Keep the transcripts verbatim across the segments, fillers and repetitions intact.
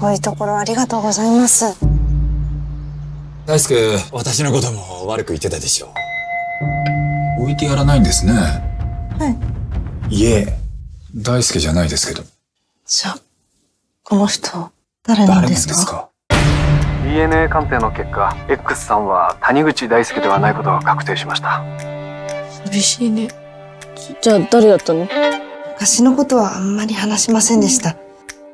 遠いところありがとうございます。 大輔、私のことも悪く言ってたでしょ。 置いてやらないんですね。 はい。 いえ、大輔じゃないですけど。 じゃあ、この人、誰なんですか？ 誰なんですか？ ディーエヌエー 鑑定の結果、X さんは谷口大輔ではないことが確定しました。 寂しいね。 じゃあ誰だったの？ 昔のことはあんまり話しませんでした。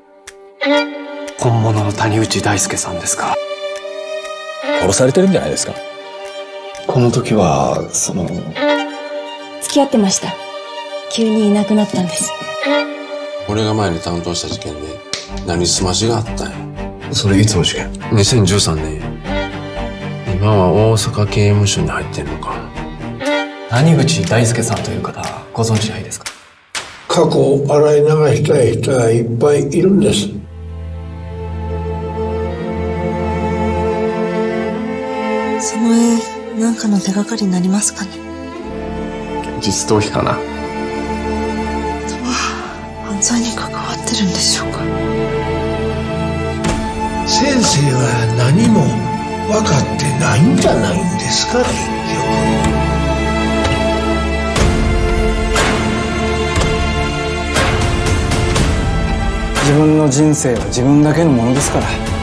本物の谷口大輔さんですか？ 殺されてるんじゃないですか？ この時は、その… 付き合ってました。急にいなくなったんです。 俺が前に担当した事件で何すましがあったんや。 それいつの事件？ にせんじゅうさんねん。今は大阪刑務所に入ってんのか。 谷口大輔さんという方、ご存知ないですか？ 過去を洗い流したい人はいっぱいいるんです。 その絵、なんかの手がかりになりますかね？ 実逃避かな。 犯罪に関わってるんでしょうか？ 先生は何も分かってないんじゃないんですか、結局。 自分の人生は自分だけのものですから。